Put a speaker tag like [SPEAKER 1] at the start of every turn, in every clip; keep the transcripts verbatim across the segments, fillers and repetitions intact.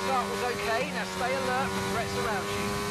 [SPEAKER 1] start was okay, now stay alert for threats around you.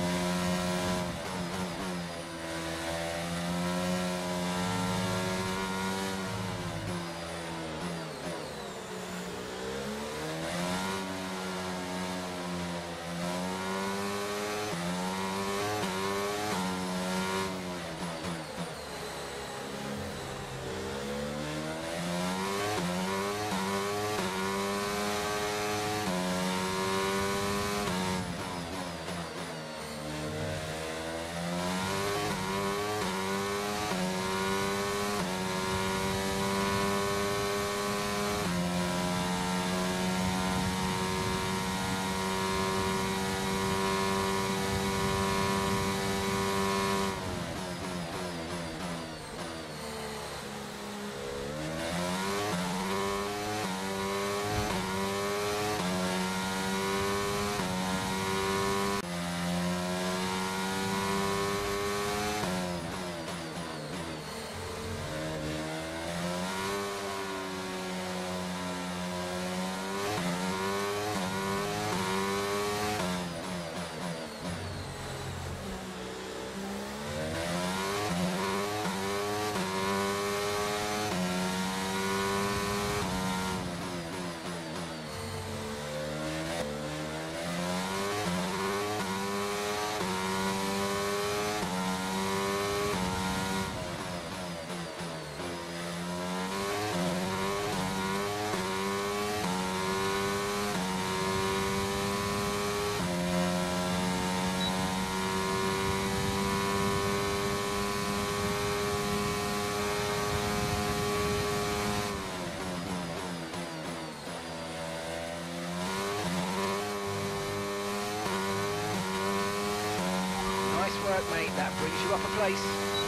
[SPEAKER 1] Work, mate, that brings you up a place.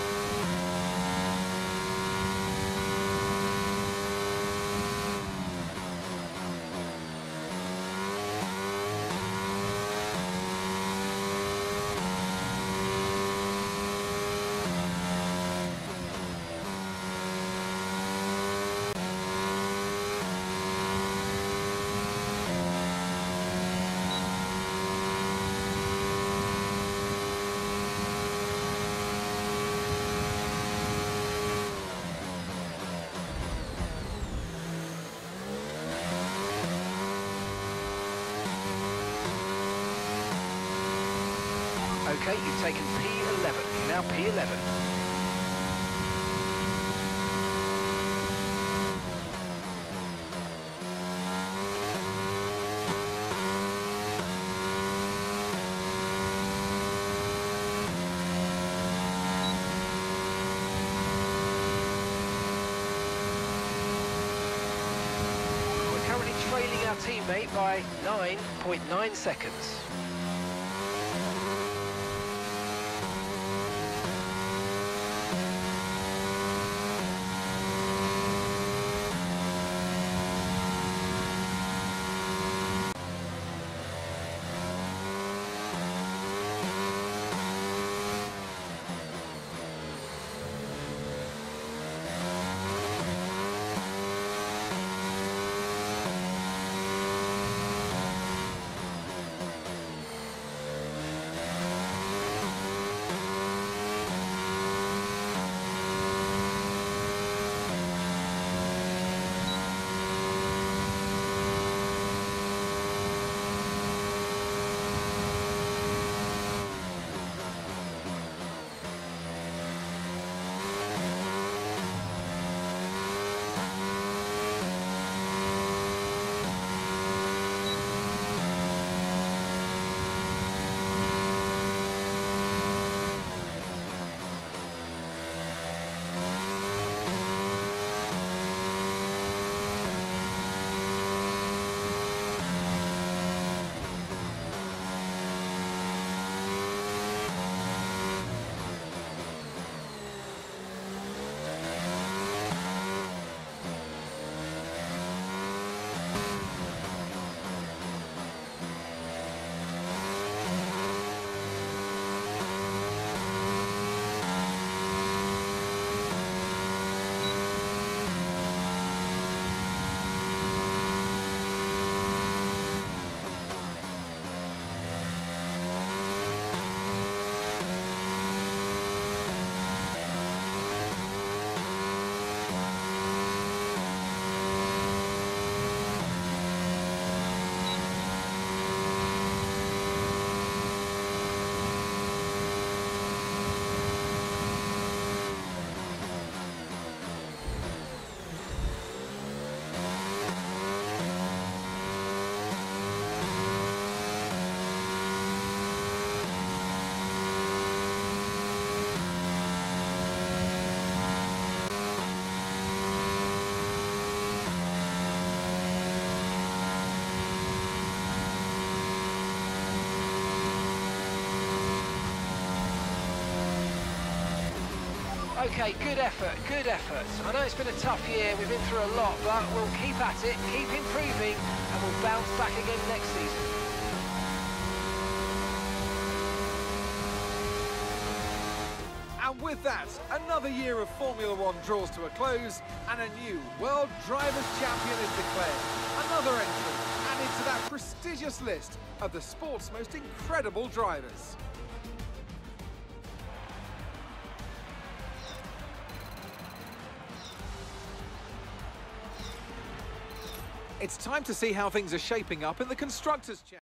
[SPEAKER 1] Okay, you've taken P eleven, now P eleven. We're currently trailing our teammate by nine point nine seconds. Okay, good effort, good effort. I know it's been a tough year, we've been through a lot, but we'll keep at it, keep improving, and we'll bounce back again next season.
[SPEAKER 2] And with that, another year of Formula One draws to a close, and a new World Drivers' Champion is declared. Another entry added to that prestigious list of the sport's most incredible drivers. It's time to see how things are shaping up in the Constructors' Championship.